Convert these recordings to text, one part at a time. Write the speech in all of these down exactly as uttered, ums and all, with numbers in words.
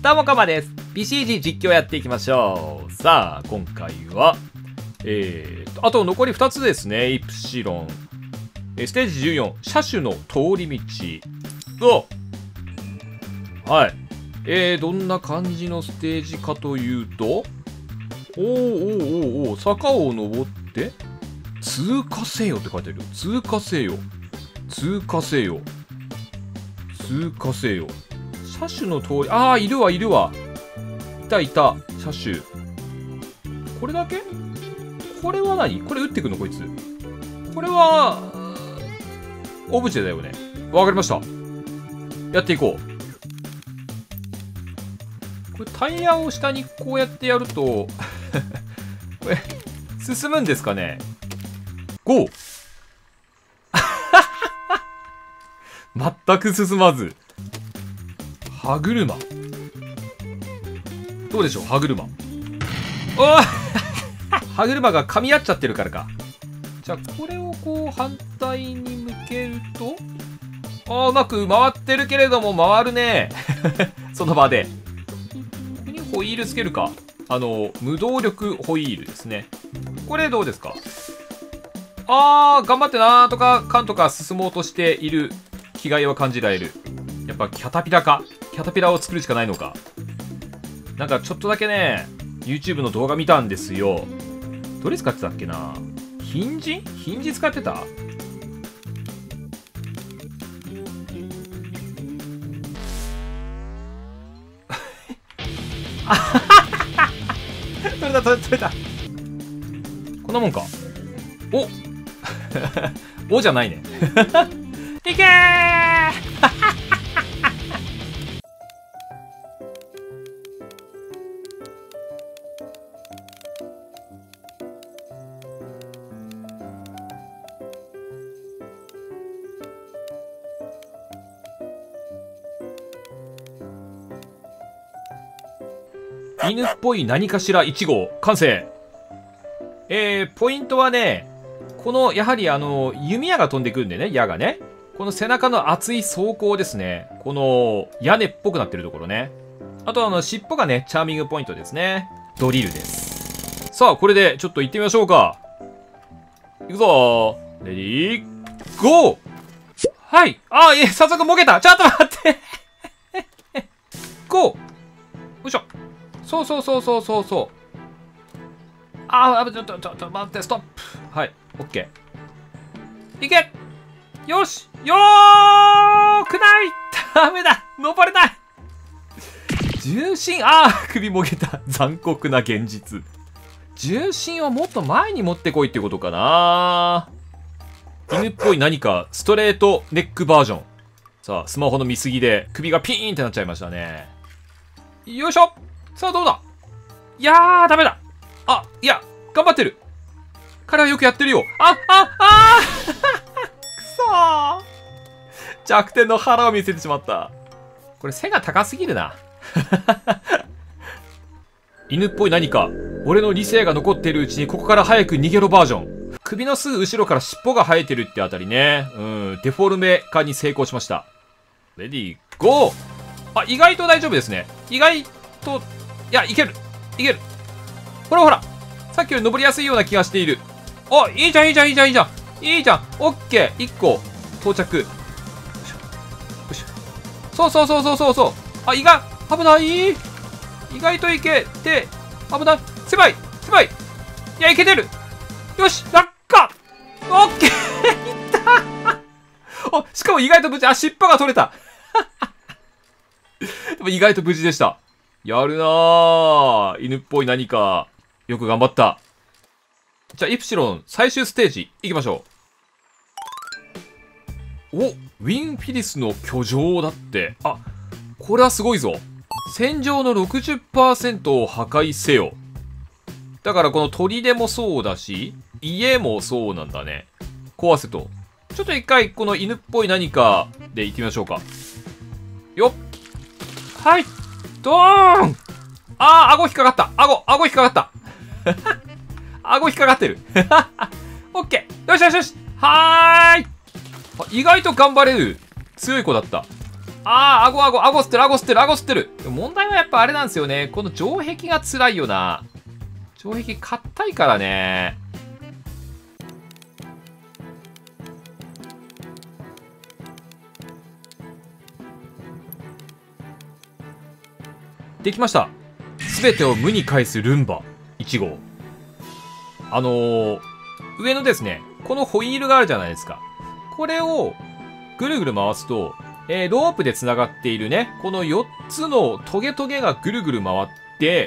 どうもかまです。ビーシージー 実況やっていきましょう。さあ、今回は、えーと、あと残りふたつですね。イプシロン。えー、ステージじゅうよん、車種の通り道。おはい。えー、どんな感じのステージかというと、おーおーおーおー、坂を登って、通過せよって書いてあるよ。通過せよ。通過せよ。通過せよ。車種の通り、ああ、いるわ、いるわ。いたいた、車種。これだけこれは何これ撃ってくのこいつ。これは、オブジェだよね。わかりました。やっていこう。これタイヤを下にこうやってやると、これ、進むんですかね ?ゴー 全く進まず。歯車。どうでしょう歯車。おー歯車が噛み合っちゃってるからか。じゃあ、これをこう反対に向けると、あー、うまく回ってるけれども回るね。その場で。ここにホイールつけるか。あの、無動力ホイールですね。これどうですか？あー、頑張ってなんとかかんとか進もうとしている気概は感じられる。やっぱキャタピラか。キャタピラを作るしかないのか。なんかちょっとだけね、YouTube の動画見たんですよ。どれ使ってたっけな？ヒンジ？ヒンジ使ってた？取れた取れた取れた。こんなもんか。おおじゃないね。いけー犬っぽい何かしらいち号完成。えー、ポイントはね、このやはりあの弓矢が飛んでくるんでね、矢がね、この背中の厚い装甲ですね。この屋根っぽくなってるところね。あとあの尻尾がね、チャーミングポイントですね。ドリルです。さあ、これでちょっと行ってみましょうか。いくぞー。レディーゴー。はい。あー、え早速もげた。ちょっと待ってゴー。よいしょ。そうそうそうそうそうそう。ああ、ちょっと、ちょっと待って、ストップ。はい、オッケー。いけよしよーくないダメだ登れない重心、ああ首もげた。残酷な現実。重心をもっと前に持ってこいってことかな。犬っぽい何か、ストレートネックバージョン。さあ、スマホの見過ぎで首がピーンってなっちゃいましたね。よいしょ。さあ、どうだ。いやー、ダメだ。あ、いや、頑張ってる。彼はよくやってるよ。あ、あ、あーくそー。弱点の腹を見せてしまった。これ背が高すぎるな。犬っぽい何か。俺の理性が残っているうちにここから早く逃げろバージョン。首のすぐ後ろから尻尾が生えてるってあたりね。うん、デフォルメ化に成功しました。レディー、ゴー。あ、意外と大丈夫ですね。意外と、いや、いける。いける。ほらほら。さっきより登りやすいような気がしている。お、いいじゃん、いいじゃん、いいじゃん、いいじゃん。いいじゃん。オッケー。いっこ、到着。よいしょ。よいしょ。そうそうそうそうそうそう。あ、意外、危ない。意外といけて、危ない。狭い、狭い。いや、いけてる。よし、落下。オッケー。いったお、しかも意外と無事。あ、尻尾が取れた。でも意外と無事でした。やるなぁ。犬っぽい何か。よく頑張った。じゃあ、イプシロン最終ステージ行きましょう。お、ウィンフィリスの居城だって。あ、これはすごいぞ。戦場の ろくじゅっパーセント を破壊せよ。だからこの砦もそうだし、家もそうなんだね。壊せと。ちょっと一回この犬っぽい何かで行ってみましょうか。よっ。はい。ドーン。あー、顎引っかかった。顎、顎引っかかった。顎引っかかってる。オッケー。よしよしよし。はーい。あ、意外と頑張れる。強い子だった。 あー、顎顎、顎吸ってる、顎吸ってる、顎吸ってる。でも問題はやっぱあれなんですよね。この城壁が辛いよな。城壁硬いからね。できました。すべてを無に返すルンバいち号。あのー、上のですね、このホイールがあるじゃないですか。これをぐるぐる回すと、えー、ロープで繋がっているね、このよっつのトゲトゲがぐるぐる回って、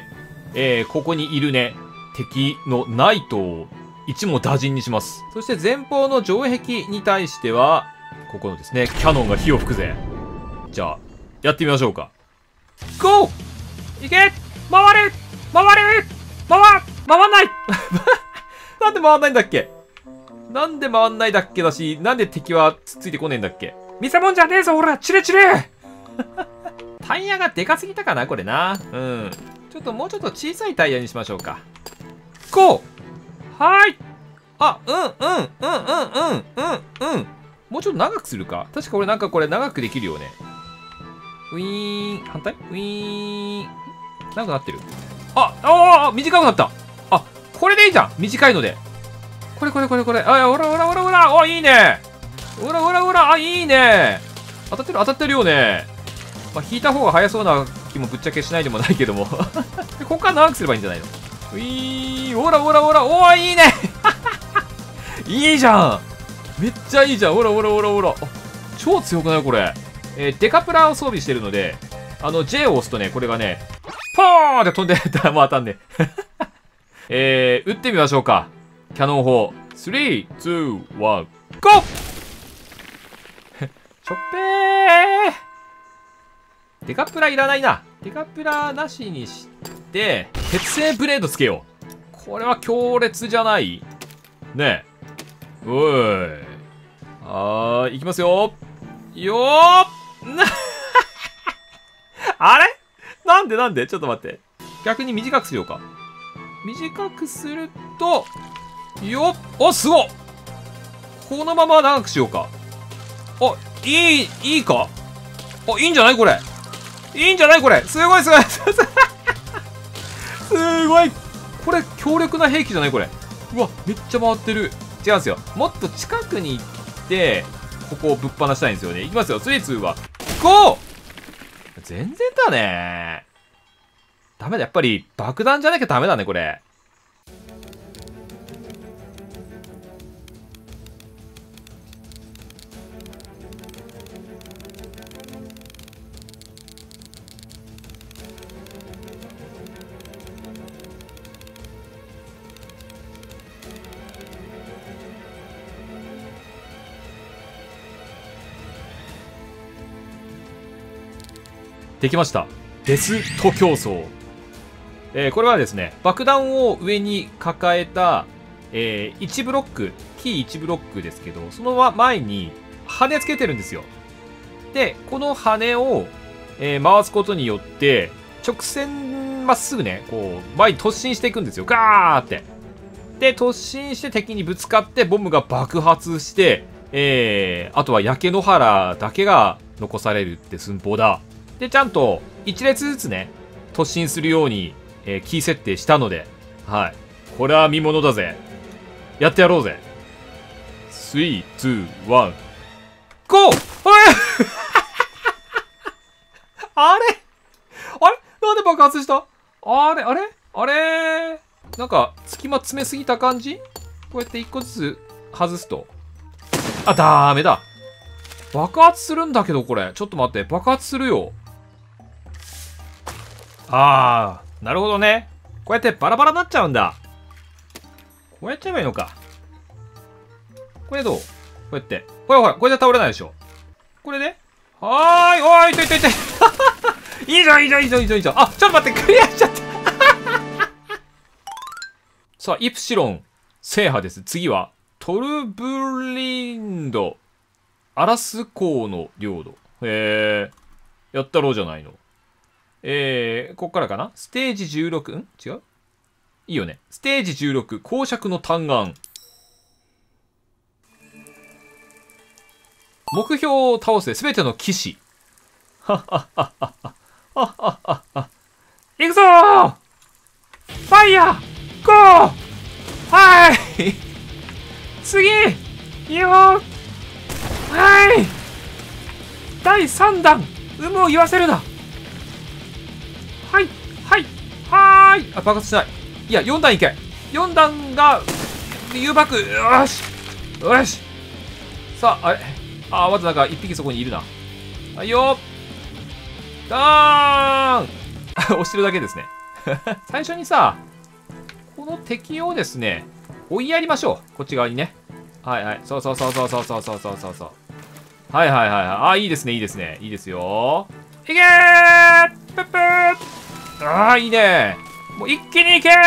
えー、ここにいるね、敵のナイトを一網打尽にします。そして前方の城壁に対しては、ここのですね、キャノンが火を吹くぜ。じゃあ、やってみましょうか。ゴーいけ回れ回れ回回んないなんで回んないんだっけなんで回んないだっけだし、なんで敵はつっついてこねえんだっけ。見せ物じゃねえぞ、ほら、チレチレタイヤがでかすぎたかな、これな。うん。ちょっともうちょっと小さいタイヤにしましょうか。こうはーい。あ、うん、うん、うん、うん、うん、うん、うん。もうちょっと長くするか。確か俺なんかこれ長くできるよね。ウィーン。反対ウィーン。長くなってる。あ、ああ、短くなった。あ、これでいいじゃん。短いので。これこれこれこれ。あ、ほらほらほらほら。あ、いいね。ほらほらほら。あ、いいね。当たってる当たってるよね。まあ、引いた方が早そうな気もぶっちゃけしないでもないけども。で、ここから長くすればいいんじゃないの。ウィーン。ほらほらほら。おー、いいね。いいじゃん。めっちゃいいじゃん。ほらほらほらほら。あ、超強くないこれ。えー、デカプラを装備してるので、あの J を押すとね、これがね、ポーンって飛んでったらもう当たんね。えー、撃ってみましょうか。キャノン砲。スリー、ツー、ワン、ゴーちょっぺー。デカプラいらないな。デカプラなしにして、鉄製ブレードつけよう。これは強烈じゃないねえ。おい。はーい、いきますよ。よーなあれなんでなんでちょっと待って。逆に短くしようか。短くすると、よっお、すごっこのまま長くしようか。あ、いい、いいかあ、いいんじゃないこれ。いいんじゃないこれ。すごいすごいすごいこれ、強力な兵器じゃないこれ。うわ、めっちゃ回ってる。違うんですよ。もっと近くに行って、ここをぶっ放したいんですよね。いきますよ。スリー、ツーは、ゴー全然だね。ダメだ。やっぱり爆弾じゃなきゃダメだね、これ。できました。デス徒競走。えー、これはですね、爆弾を上に抱えた、えー、いちブロック、キーいちブロックですけど、その前に羽つけてるんですよ。で、この羽を、えー、回すことによって、直線まっすぐね、こう、前に突進していくんですよ。ガーって。で、突進して敵にぶつかって、ボムが爆発して、えー、あとは焼け野原だけが残されるって寸法だ。で、ちゃんといち列ずつね、突進するように、えー、キー設定したので、はい。これは見物だぜ。やってやろうぜ。スリー、ツー、ワン、ゴーあれあれなんで爆発したあれあれあれなんか、隙間詰めすぎた感じこうやって一個ずつ外すと。あ、ダメだ。爆発するんだけど、これ。ちょっと待って。爆発するよ。あー、なるほどね。こうやってバラバラになっちゃうんだ。こうやっちゃえばいいのか。これどうこうやって。これほら、これで倒れないでしょ。これではーい、おーい、いといといとい。いいじゃん、いいじゃん、いいじゃん、いいじゃん、いいじゃん。あ、ちょっと待って、クリアしちゃった。さあ、イプシロン制覇です。次は、トルブリンド。アラス港の領土。へえ。やったろうじゃないの。えー、こっからかなステージじゅうろく、ん違ういいよね。ステージじゅうろく、公爵の嘆願。目標を倒せ、すべての騎士。 行くぞー、ファイヤーゴー、はい次いいよー、はいだいさん弾有無を言わせるな、はいはいはーい、あ、爆発しない、いやよん弾いけ、よん弾が誘爆、よしよし、さああれ、あ、まずなんかいっぴきそこにいるな、はいよー、ダーン押してるだけですね最初にさ、この敵をですね追いやりましょう、こっち側にね、はいはい、そうそうそうそうそうそうそうそうそうそう、はいはいはいはい、あ、いいですねいいですねいいですよ、いけー、プップー、あーいいね、もう一気にいけー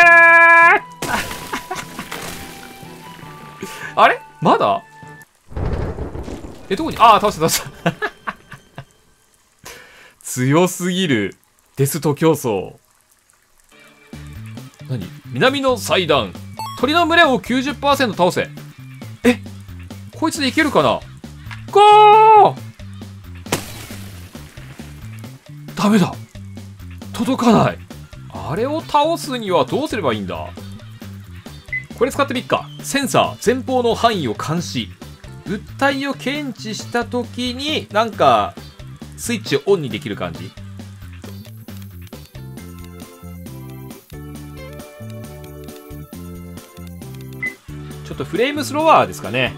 あれまだ、え、どこに、ああ、倒した倒した強すぎるデスト競争、何、南の祭壇、鳥の群れを きゅうじゅっパーセント 倒せ、え、こいつでいけるかな、ゴー、ダメだ、届かない、あれを倒すにはどうすればいいんだ、これ使ってみっか、センサー、前方の範囲を監視、物体を検知した時になんかスイッチをオンにできる感じ、ちょっとフレームスロワーですかね、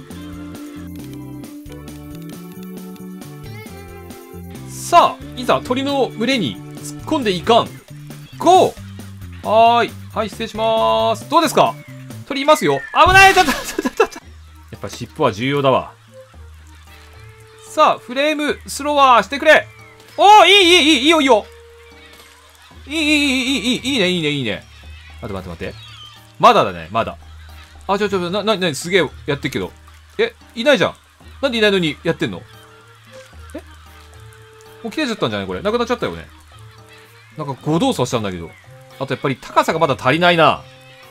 さあいざ鳥の群れに突っ込んでいかん、ゴー、はーいはい、失礼しまーす、どうですか、鳥いますよ、危ない、ちょっとちょっとちょっと、やっぱ尻尾は重要だわ、さあフレームスロワーしてくれ、おー、いいいいいいいいよいいよ、いいいいいいいいいいいねいいねいいね、待って待って待って、まだだねまだ、あ、ちょちょなななすげえやってるけど、え、いないじゃん、なんでいないのにやってんの、え、もう切れちゃったんじゃないこれ、なくなっちゃったよね、なんか誤動作したんだけど、あとやっぱり高さがまだ足りないな、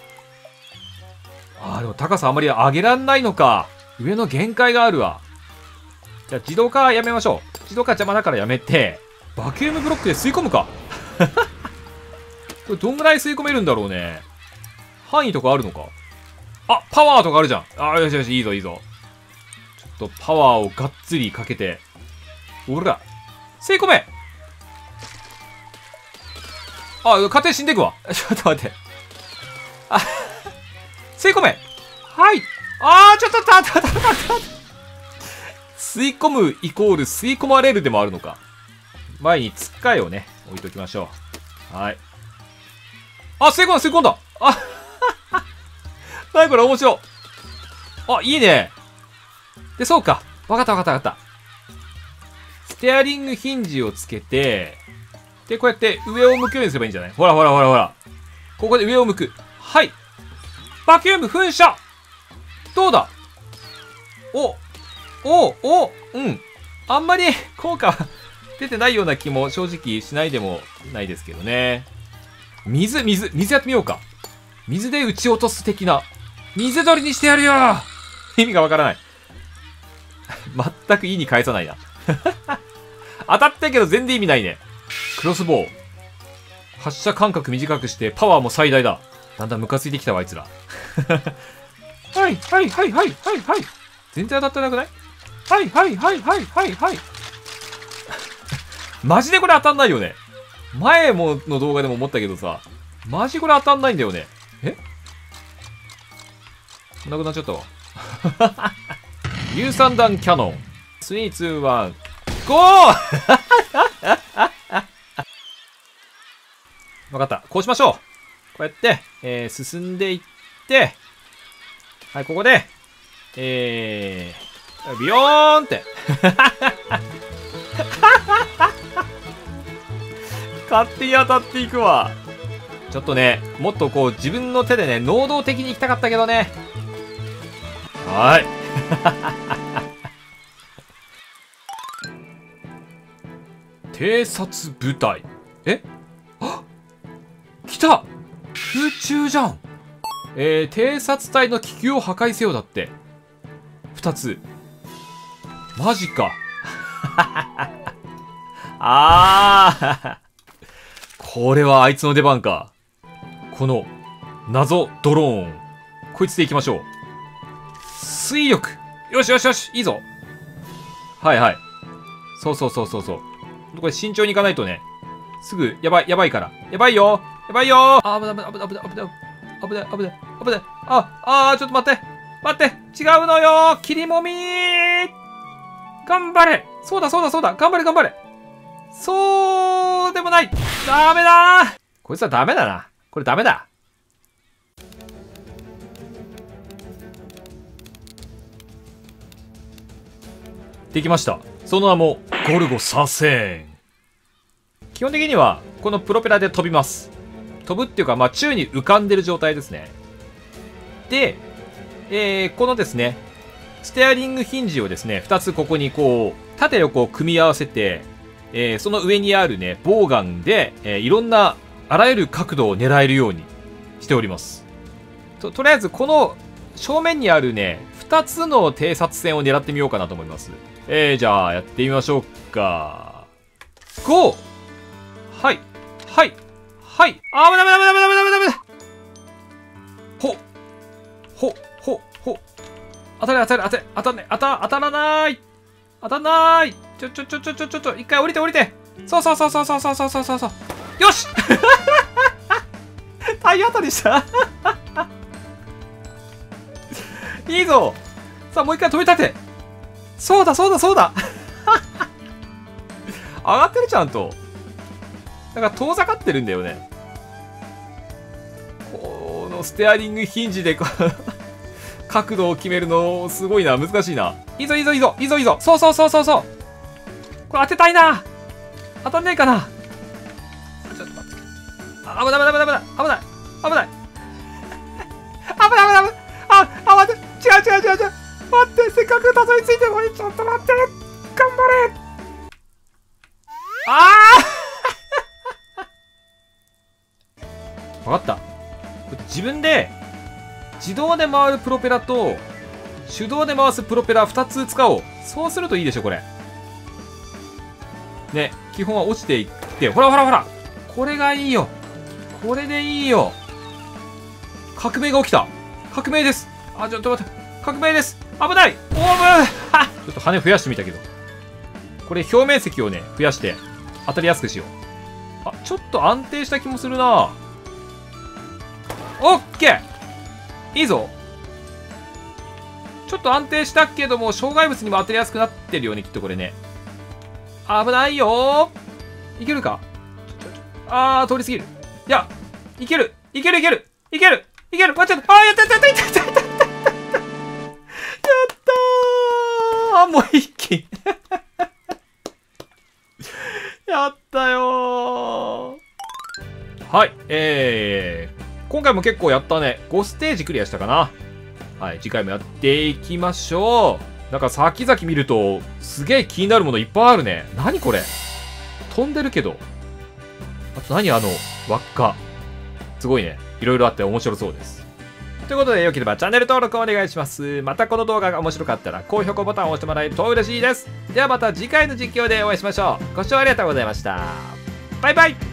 あーでも高さあんまり上げらんないのか、上の限界があるわ、じゃあ自動化やめましょう、自動化邪魔だからやめて、バキュームブロックで吸い込むかこれどんぐらい吸い込めるんだろうね、範囲とかあるのか、あ、パワーとかあるじゃん、あ、よしよし、いいぞいいぞ、ちょっとパワーをがっつりかけて、おら吸い込め、あ、勝手に死んでいくわちょっと待って、あ吸い込め、はい、あーちょっとたたたたた吸い込むイコール吸い込まれるでもあるのか、前につっかえをね置いときましょう、はい、あ、吸い込んだ吸い込んだ、あなにこれ面白い、あ、いいね、で、そうか、わかったわかったわかった、ステアリングヒンジをつけて、で、こうやって上を向くようにすればいいんじゃない、ほらほらほらほら、ここで上を向く、はい、バキューム噴射、どうだ、おおおうん、あんまり効果出てないような気も正直しないでもないですけどね、水水水やってみようか、水で撃ち落とす的な、水鳥にしてやるよ意味がわからない。全く意に返さないな。当たったけど全然意味ないね。クロスボウ。発射間隔短くしてパワーも最大だ。だんだんムカついてきたわ、あいつら。はいはいはいはいはいはい。全然当たってなくない？はいはいはいはいはいはい。マジでこれ当たんないよね。前もの動画でも思ったけどさ、マジこれ当たんないんだよね。え？なくなっちゃったわ。硫酸弾キャノン。スリー、ツー、ワン、ゴーわかった。こうしましょう。こうやって、えー、進んでいって、はい、ここで、えー、ビヨーンって勝手に当たっていくわ。ちょっとね、もっとこう自分の手でね、能動的に行きたかったけどね。はーい。偵察部隊。え？あ！来た！空中じゃん。えー、偵察隊の気球を破壊せよだって。二つ。マジか。 あーこれはあいつの出番か。この謎ドローン。こいつでいきましょう。水力。よしよしよし。いいぞ。はいはい。そうそうそうそうそう。これ慎重にいかないとね。すぐ、やばい、やばいから。やばいよ。やばいよ。あ、危ない、危ない、危ない、危ない。危ない、危ない、危ない。あ、あー、ちょっと待って。待って。違うのよ。切りもみー。頑張れ。そうだ、そうだ、そうだ。頑張れ、頑張れ。そうでもない。ダメだー。こいつはダメだな。これダメだ。できました。その名もゴルゴ左遷。基本的にはこのプロペラで飛びます。飛ぶっていうか、まあ宙に浮かんでる状態ですね。で、えー、このですねステアリングヒンジをですねふたつここにこう縦横を組み合わせて、えー、その上にあるねボウガンで、えー、いろんなあらゆる角度を狙えるようにしております。 と, とりあえずこの正面にあるねふたつの偵察線を狙ってみようかなと思います。えー、じゃあやってみましょうか。ゴー。はいはいはい。あー、危ない危ない危ない危ない危ない危ない。ほほほほ。当たる当たる当たる当たんない当た当たらない当たんない。ちょちょちょちょちょちょちょ一回降りて降りて。そうそうそうそうそうそうそうそうそう。よし体当たりしたいいぞ。さあもう一回飛び立て。そうだそうだそうだ上がってるちゃんと。なんか遠ざかってるんだよね。このステアリングヒンジで角度を決めるのすごいな。難しいな。いいぞいいぞいいぞいいぞいいぞ。そうそうそうそうそう。これ当てたいな。当たんねえかな。ちょっと待って。あ、危ない危ない危ない危ない危ない危ない危ない危ない危ない。ああ待って。違う違う違う違う。待って、せっかくたどり着いてるのにちょっと待って。頑張れ。ああ分かった。自分で自動で回るプロペラと手動で回すプロペラふたつ使おう。そうするといいでしょこれね。基本は落ちていって、ほらほらほら、これがいいよ。これでいいよ。革命が起きた。革命です。あ、ちょっと待って、革命です。危ない。オーブちょっと羽増やしてみたけど、これ表面積をね増やして当たりやすくしよう。あ、ちょっと安定した気もするな。オッケー、いいぞ。ちょっと安定したけども障害物にも当たりやすくなってるよねきっとこれね。危ないよー。いけるか。あー、通り過ぎる。いや、いけるいけるいけるいけるいける。待って、あー、やったやったやったやったやったやったー。あ、もう一気やったよー。はい、えー今回も結構やったね。ごステージクリアしたかな。はい、次回もやっていきましょう。なんか先々見るとすげえ気になるものいっぱいあるね。何これ、飛んでるけど。あと何あの輪っか、すごいね。いろいろあって面白そうです。ということで、よければチャンネル登録お願いします。またこの動画が面白かったら高評価ボタンを押してもらえると嬉しいです。ではまた次回の実況でお会いしましょう。ご視聴ありがとうございました。バイバイ。